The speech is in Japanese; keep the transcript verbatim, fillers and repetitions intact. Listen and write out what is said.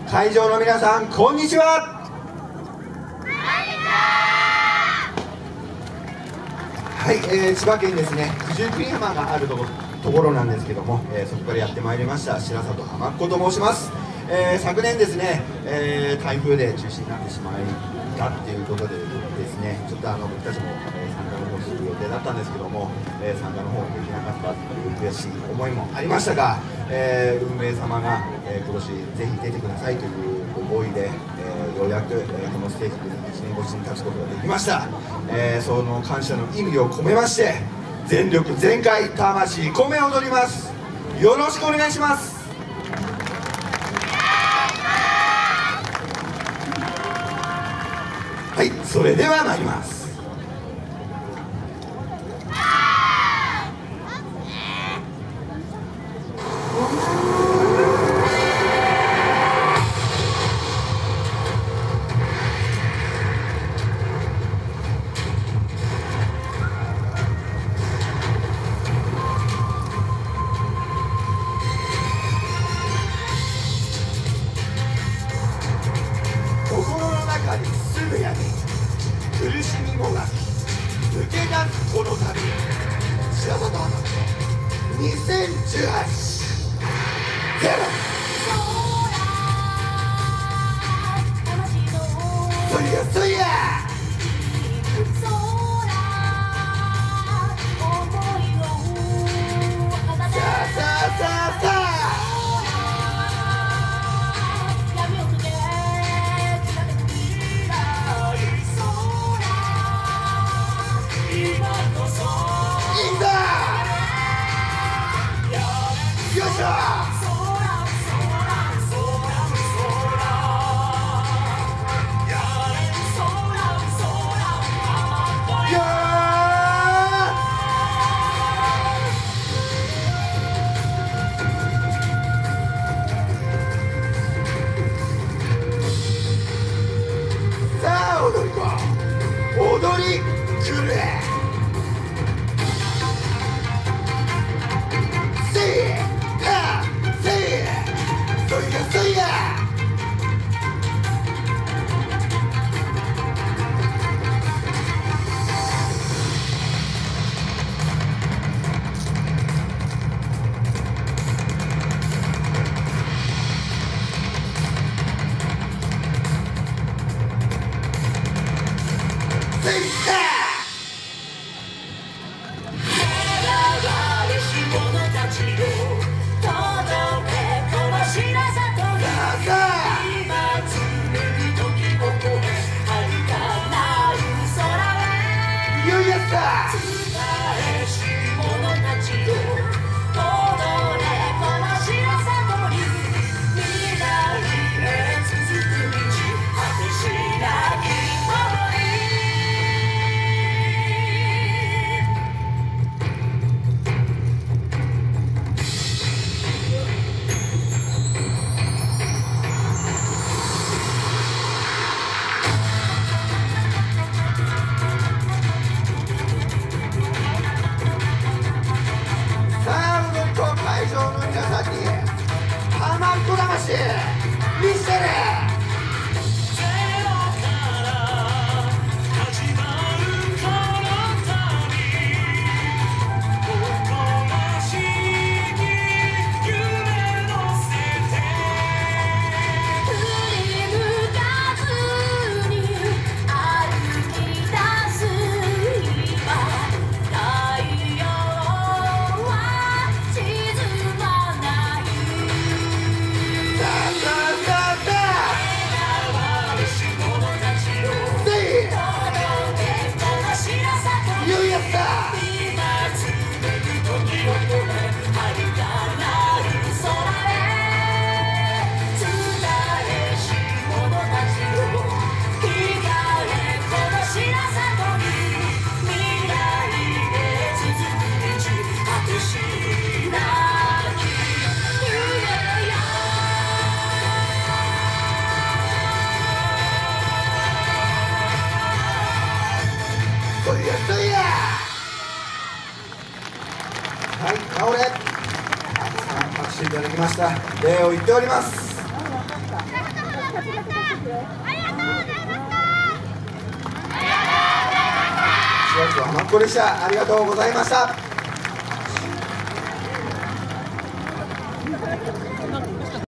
会場の皆さん、こんにちは。はい、えー、千葉県ですね、九十九里浜があるところところなんですけども、えー、そこからやってまいりました白里浜っ子と申します。えー、昨年ですね、えー、台風で中止になってしまいたっていうことでですね、ちょっとあの僕たちも、えー、参加の方する予定だったんですけども、えー、参加の方できなかったという悔しい思いもありましたが、えー、運営様が、えー、今年ぜひ出てくださいというご合意で、えー、ようやく、えー、このステージでいちねん越しに立つことができました。えー、その感謝の意味を込めまして、全力全開魂込め踊ります。よろしくお願いします。はい、それでは参ります。すぐやみ苦しみもなき抜け出すこの旅、白里浜にせんじゅうはちゼロそりゃそりゃさあさあさあさあ踊りくれせいやせいやそいやそいや見せてね。はい、倒れ。たくさん拍手いただきました。礼を言っております。 白里浜っ子でした。ありがとうございました。